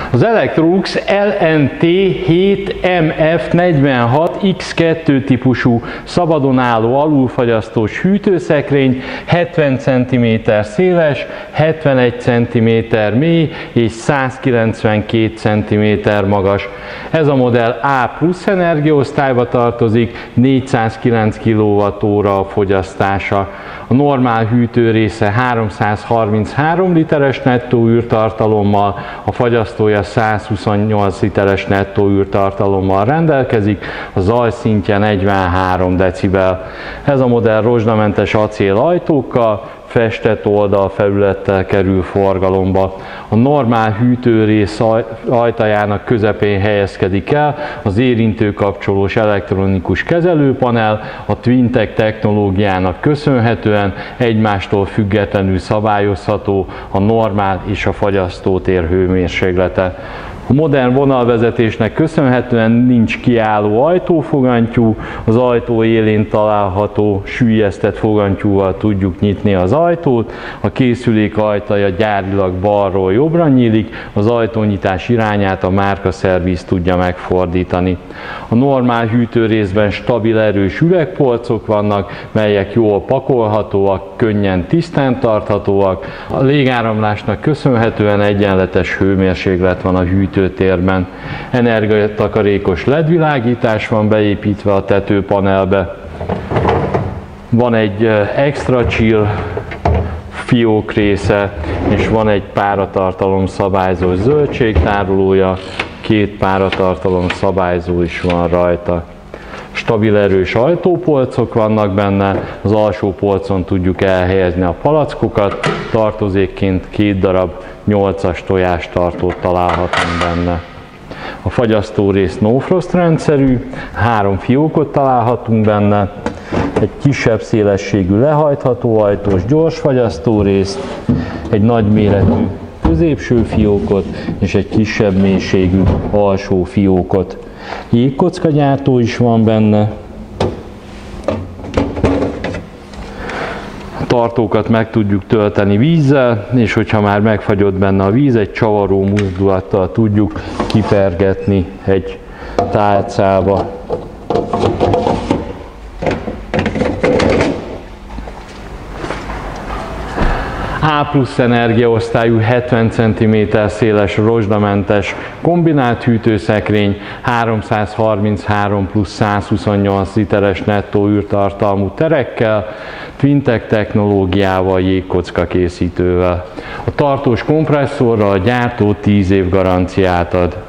Az Electrolux LNT7MF46X2 típusú szabadon álló alulfagyasztós hűtőszekrény 70 cm széles, 71 cm mély és 192 cm magas. Ez a modell A+ energiaosztályba tartozik, 409 kWh a fogyasztása. A normál hűtő része 333 literes nettó űrtartalommal, a fagyasztója 128 literes nettó űrtartalommal rendelkezik, a zajszintje 43 decibel. Ez a modell rozsdamentes acél ajtókkal, festett oldalfelülettel kerül forgalomba. A normál hűtőrész ajtajának közepén helyezkedik el az érintőkapcsolós elektronikus kezelőpanel, a Twintec technológiának köszönhetően egymástól függetlenül szabályozható a normál és a fagyasztótér hőmérséklete. A modern vonalvezetésnek köszönhetően nincs kiálló ajtófogantyú, az ajtó élén található süllyesztett fogantyúval tudjuk nyitni az ajtót, a készülék ajtaja gyárilag balról jobbra nyílik, az ajtónyitás irányát a márkaszerviz tudja megfordítani. A normál hűtőrészben stabil, erős üvegpolcok vannak, melyek jól pakolhatóak, könnyen tisztán tarthatóak. A légáramlásnak köszönhetően egyenletes hőmérséklet van a hűtőtérben. Energiatakarékos LED világítás van beépítve a tetőpanelbe. Van egy extra chill fiók része, és van egy páratartalom szabályzó zöldségtárolója, 2 páratartalom szabályzó is van rajta. Stabil, erős ajtópolcok vannak benne, az alsó polcon tudjuk elhelyezni a palackokat, tartozékként 2 darab 8-as tojástartót találhatunk benne. A fagyasztórész no frost rendszerű, 3 fiókot találhatunk benne, egy kisebb szélességű lehajtható ajtós gyorsfagyasztórészt, egy nagyméretű középső fiókot és egy kisebb mélységű alsó fiókot. Jégkockagyártó is van benne. A tartókat meg tudjuk tölteni vízzel, és hogyha már megfagyott benne a víz, egy csavaró mozdulattal tudjuk kipergetni egy tálcába. A+ energiaosztályú 70 cm széles rozsdamentes kombinált hűtőszekrény, 333 plusz 128 literes nettó űrtartalmú terekkel, Twintec technológiával, jégkocka készítővel. A tartós kompresszorral a gyártó 10 év garanciát ad.